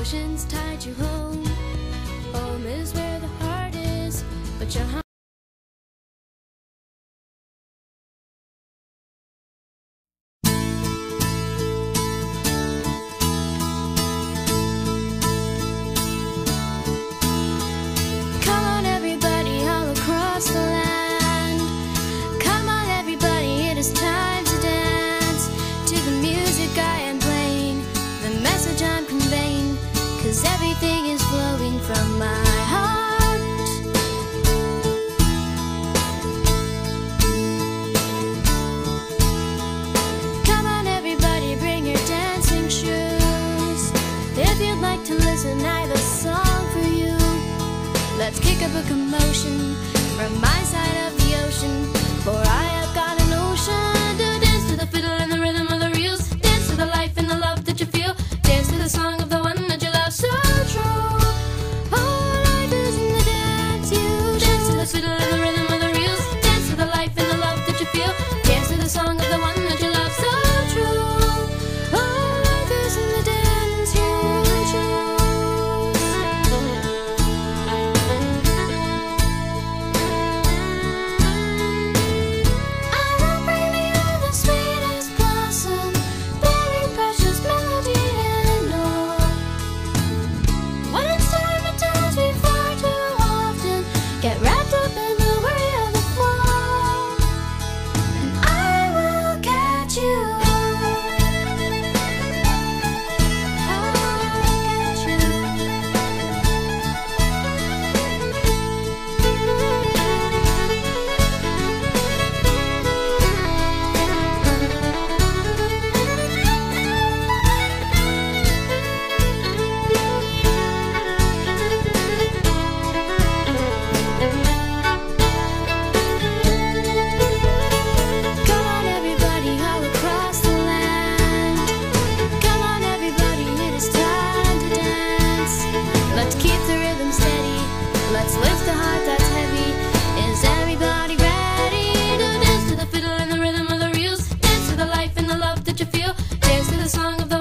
Emotions tied you home. Home is where the heart is, but your heart. Come on everybody all across the land. Come on everybody, it is time to dance to the music I am playing, the message I'm conveying, 'cause everything is flowing from my heart. Come on everybody, bring your dancing shoes. If you'd like to listen, I have a song for you. Let's kick up a commotion from my side of the ocean, for I have got a notion to dance to the fiddle and the rhythm of the reels. Dance to the life and the love that you feel. Dance to the song of the one that you love so true. Oh, life is in the dance you dance to the fiddle and the rhythm of the reels. Dance to the life and the love that you feel. Dance to the song of the one that you love so true. Oh, life is in the dance you choose. I will bring you the sweetest blossom, very precious melody and all. When it's time, it tells me far too often. Get wrapped up in the worry of the fall, and I will catch you. I'll catch you. Come on everybody all across the land. Come on everybody, it is time to dance. Let's keep the rhythm steady. Let's lift the heart that's heavy. Is everybody ready to dance to the fiddle and the rhythm of the reels? Dance to the life and the love that you feel. Dance to the song of the